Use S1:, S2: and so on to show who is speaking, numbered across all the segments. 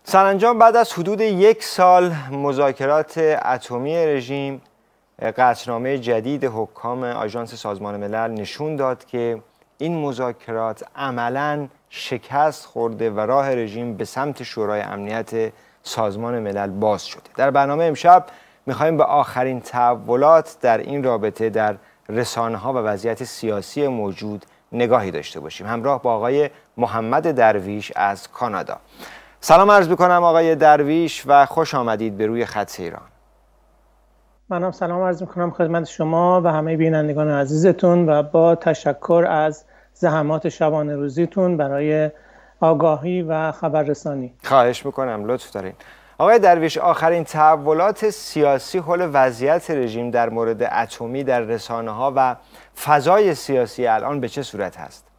S1: سرانجام بعد از حدود 1 سال مذاکرات اتمی رژیم، قطعنامه جدید حکام آژانس سازمان ملل نشون داد که این مذاکرات عملاً شکست خورده و راه رژیم به سمت شورای امنیت سازمان ملل باز شده. در برنامه امشب می‌خوایم به آخرین تحولات در این رابطه در رسانه‌ها و وضعیت سیاسی موجود نگاهی داشته باشیم. همراه با آقای محمد درویش از کانادا. سلام عرض می‌کنم آقای درویش و خوش آمدید به روی خط ایران.
S2: منم سلام عرض می‌کنم خدمت شما و همه بینندگان عزیزتون و با تشکر از زحمات شبانه روزیتون برای آگاهی و خبررسانی.
S1: خواهش می‌کنم، لطف دارین. آقای درویش، آخرین تحولات سیاسی حول وضعیت رژیم در مورد اتمی در رسانه‌ها و فضای سیاسی الان به چه صورت هست؟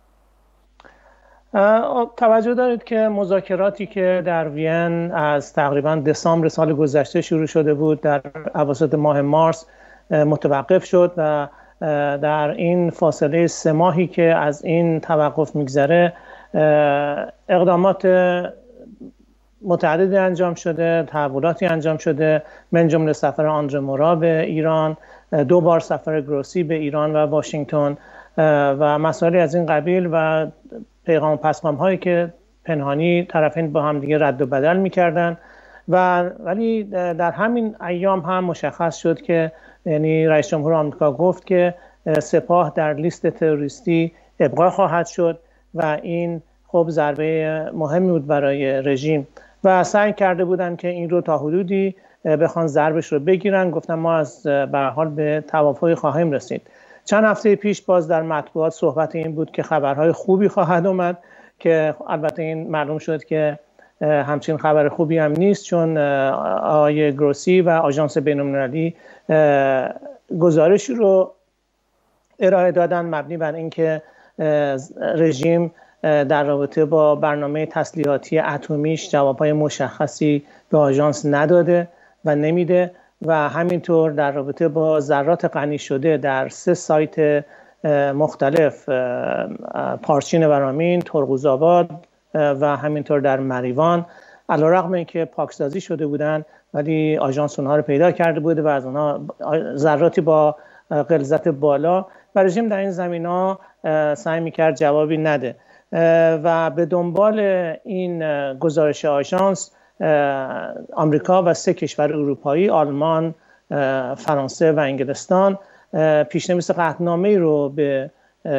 S2: توجه دارید که مذاکراتی که در وین از تقریبا دسامبر سال گذشته شروع شده بود در اواسط ماه مارس متوقف شد و در این فاصله 3 ماهی که از این توقف میگذره اقدامات متعددی انجام شده، تحولاتی انجام شده، من جمله سفر آندره مورا به ایران، 2 بار سفر گروسی به ایران و واشنگتن و مسائلی از این قبیل و پیغام و پسخام هایی که پنهانی طرفین با هم دیگه رد و بدل میکردن ولی در همین ایام هم مشخص شد که یعنی رئیس جمهور آمریکا گفت که سپاه در لیست تروریستی ابقا خواهد شد و این خب ضربه مهمی بود برای رژیم و سعی کرده بودن که این رو تا حدودی بخوان ضربش رو بگیرن. گفتن ما از به هر حال به توافقی خواهیم رسید. چند هفته پیش باز در مطبوعات صحبت این بود که خبرهای خوبی خواهد اومد که البته این معلوم شد که همچین خبر خوبی هم نیست، چون آقای گروسی و آژانس بین‌المللی گزارشی رو ارائه دادن مبنی بر اینکه رژیم در رابطه با برنامه تسلیحاتی اتمیش جوابهای مشخصی به آژانس نداده و نمیده و همینطور در رابطه با ذرات غنی شده در 3 سایت مختلف، پارچین ورامین، ترقوزآباد و همینطور در مریوان، علیرغم اینکه پاکسازی شده بودن ولی آژانس اونها رو پیدا کرده بوده و از اونها ذراتی با غلظت بالا و رژیم در این زمینا سعی میکرد جوابی نده و به دنبال این گزارش آژانس آمریکا و 3 کشور اروپایی، آلمان، فرانسه و انگلستان پیشنویس قطعنامه‌ای رو به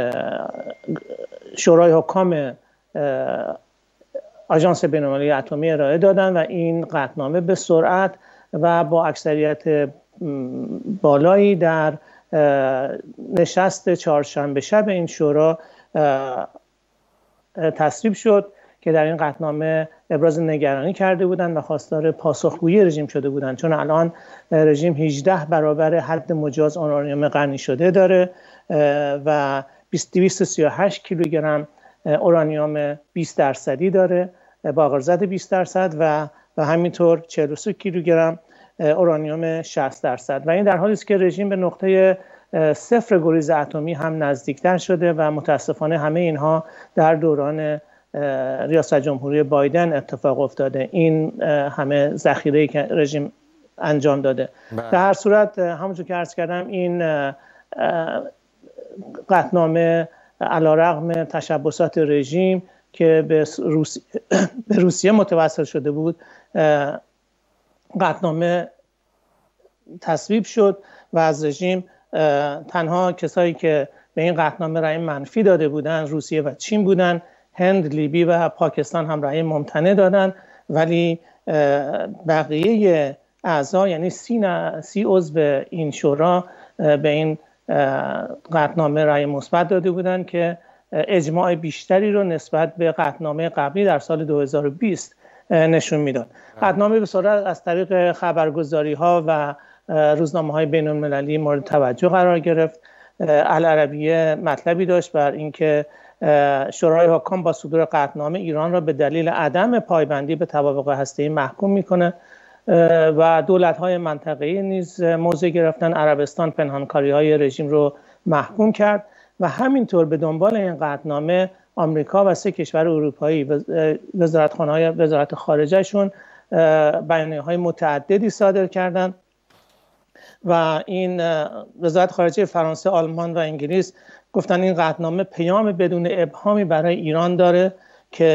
S2: شورای حکام آژانس بین‌المللی اتمی ارائه دادن و این قطعنامه به سرعت و با اکثریت بالایی در نشست چهارشنبه شب این شورا تصویب شد که در این قطعنامه ابراز نگرانی کرده بودند و خواستار پاسخگویی رژیم شده بودند، چون الان رژیم 18 برابر حد مجاز اورانیوم غنی شده داره و 238 کیلوگرم اورانیوم 20% داره با غلظت 20% و همینطور 43 کیلوگرم اورانیوم 60% و این در حالی است که رژیم به نقطه 0 گریز اتمی هم نزدیکتر شده و متاسفانه همه اینها در دوران ریاست جمهوری بایدن اتفاق افتاده. این همه ذخیره‌ای که رژیم انجام داده. در هر صورت همونطور که عرض کردم این قطعنامه علیرغم تشبسات رژیم که به روسیه متوسل شده بود، قطعنامه تصویب شد و از رژیم تنها کسایی که به این قطعنامه رأی منفی داده بودن روسیه و چین بودن. هند، لیبی و پاکستان هم رأی ممتنع دادن ولی بقیه اعضا یعنی 30 عضو این شورا به این قطعنامه رأی مثبت داده بودن که اجماع بیشتری رو نسبت به قطعنامه قبلی در سال 2020 نشون میداد. قطعنامه به صورت از طریق خبرگزاری‌ها و روزنامه‌های بین‌المللی مورد توجه قرار گرفت. العربیه مطلبی داشت بر اینکه شورای حکام با صدور قطعنامه ایران را به دلیل عدم پایبندی به توافق هسته‌ای محکوم میکنه و دولت‌های منطقه‌ای نیز موضع گرفتن. عربستان پنهانکاری‌های رژیم رو محکوم کرد و همینطور به دنبال این قطعنامه آمریکا و 3 کشور اروپایی وزارت خارجهشون بیانیه‌های متعددی صادر کردند و این وزارت خارجه فرانسه، آلمان و انگلیس گفتن این قطعنامه پیام بدون ابهامی برای ایران داره که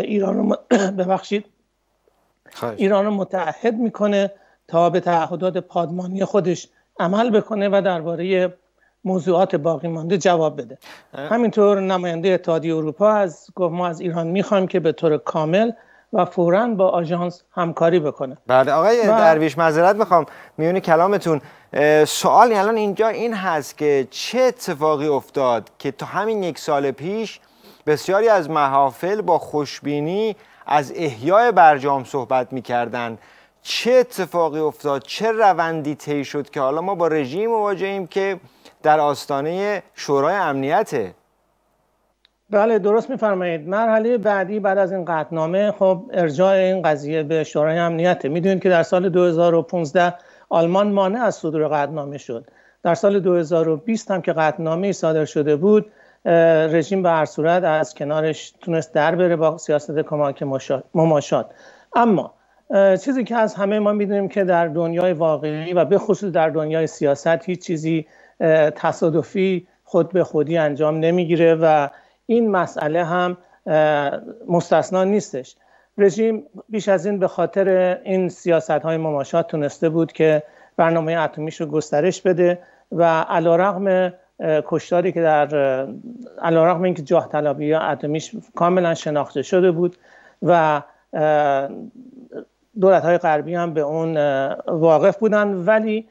S2: ایران رو متعهد میکنه تا به تعهدات پادمانی خودش عمل بکنه و درباره موضوعات باقی مانده جواب بده. همینطور نماینده اتحادیه اروپا گفت ما از ایران میخوایم که به طور کامل و فوراً با آژانس همکاری بکنه.
S1: بله آقای درویش معذرت میخوام میون کلامتون، سوالی الان اینجا این هست که چه اتفاقی افتاد که تا همین 1 سال پیش بسیاری از محافل با خوشبینی از احیای برجام صحبت میکردن؟ چه اتفاقی افتاد؟ چه روندی طی شد که حالا ما با رژیم مواجهیم که در آستانه شورای امنیته؟
S2: بله درست میفرمایید. مرحله بعدی بعد از این قطعنامه خب ارجاع این قضیه به شورای امنیته. میدونید که در سال 2015 آلمان مانع از صدور قطعنامه شد. در سال 2020 هم که قطعنامه صادر شده بود، رژیم به هر صورت از کنارش تونست در بره با سیاست کمک مماشات. اما چیزی که از همه ما میدونیم که در دنیای واقعی و به خصوص در دنیای سیاست هیچ چیزی تصادفی خود به خودی انجام نمیگیره و این مسئله هم مستثنا نیستش. رژیم بیش از این به خاطر این سیاست‌های مماشات تونسته بود که برنامه اتمیش رو گسترش بده و علیرغم کشتاری که علیرغم اینکه جاه طلبی اتمیش کاملا شناخته شده بود و دولت‌های غربی هم به اون واقف بودن، ولی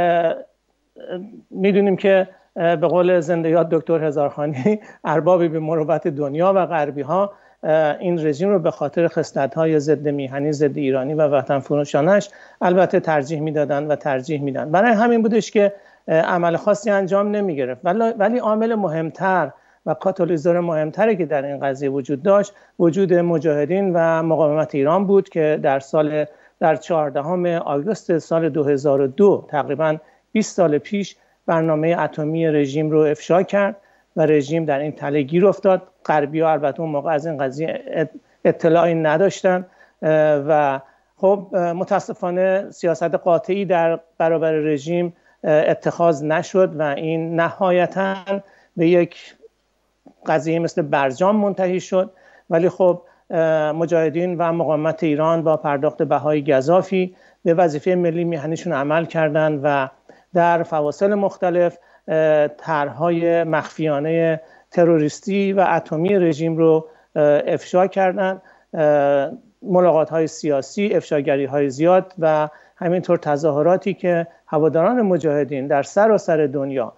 S2: میدونیم که به قول زنده یاد دکتر هزارخانی اربابی به مروت دنیا و غربی ها این رژیم رو به خاطر خصلت‌های ضد میهنی، ضد ایرانی و وطن فروشانش البته ترجیح میدادن و ترجیح میدن. برای همین بودش که عمل خاصی انجام نمی گرفت. ولی عامل مهمتر و کاتالیزور مهمتری که در این قضیه وجود داشت، وجود مجاهدین و مقاومت ایران بود که در 14 آگوست سال 2002 تقریباً 20 سال پیش برنامه اتمی رژیم رو افشا کرد و رژیم در این تله گیر افتاد. غربی‌ها البته اون موقع از این قضیه اطلاعی نداشتن و خب متاسفانه سیاست قاطعی در برابر رژیم اتخاذ نشد و این نهایتاً به یک قضیه مثل برجام منتهی شد. ولی خب مجاهدین و مقاومت ایران با پرداخت بهای گزافی به وظیفه ملی میهنیشون عمل کردند و در فواصل مختلف طرح‌های مخفیانه تروریستی و اتمی رژیم رو افشا کردند. ملاقات‌های سیاسی، افشاگری‌های زیاد و همینطور تظاهراتی که هواداران مجاهدین در سراسر دنیا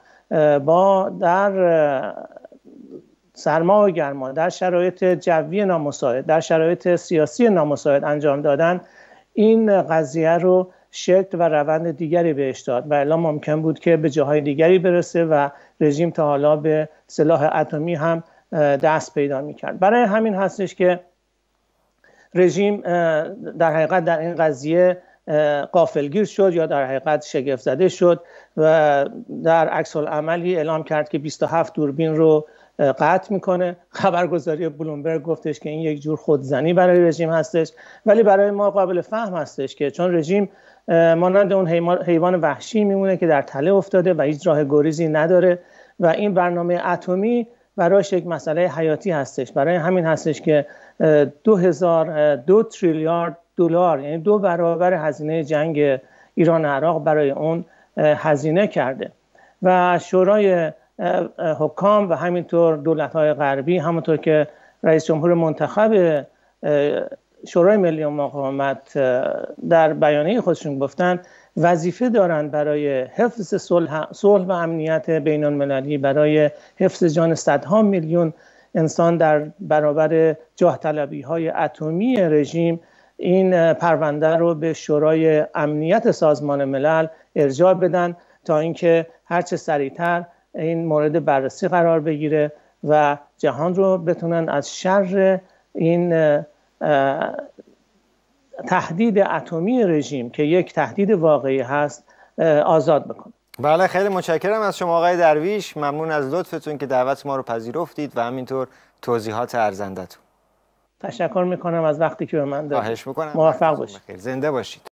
S2: در سرما و گرما، در شرایط جوی نامساعد، در شرایط سیاسی نامساعد انجام دادن، این قضیه رو شکل و روند دیگری بهش داد و الا ممکن بود که به جاهای دیگری برسه و رژیم تا حالا به سلاح اتمی هم دست پیدا می‌کرد. برای همین هستش که رژیم در حقیقت در این قضیه غافلگیر شد یا در حقیقت شگفت زده شد و در عکس العملی اعلام کرد که 27 دوربین رو قطع میکنه. خبرگزاری بلومبرگ گفتش که این یک جور خودزنی برای رژیم هستش، ولی برای ما قابل فهم هستش که چون رژیم مانند اون حیوان وحشی میمونه که در تله افتاده و هیچ راه گریزی نداره و این برنامه اتمی براش یک مسئله حیاتی هستش. برای همین هستش که 2 تریلیارد دلار، یعنی 2 برابر هزینه جنگ ایران و عراق برای اون هزینه کرده و شورای حکام و همینطور دولت‌های غربی، همونطور که رئیس جمهور منتخب شورای ملی مقاومت در بیانیه خودشون گفتن، وظیفه دارن برای حفظ صلح و امنیت بین المللی، برای حفظ جان صدها میلیون انسان در برابر جاه طلبی‌های اتمی رژیم، این پرونده رو به شورای امنیت سازمان ملل ارجاع بدن تا اینکه هرچه سریعتر این مورد بررسی قرار بگیره و جهان رو بتونن از شر این تهدید اتمی رژیم که یک تهدید واقعی هست آزاد بکنن.
S1: بله خیلی متشکرم از شما آقای درویش، ممنون از لطفتون که دعوت ما رو پذیرفتید و همینطور توضیحات ارزندتون.
S2: تشکر میکنم از وقتی که به من دادید.
S1: خواهش میکنم.
S2: موفق باشید.
S1: زنده باشید.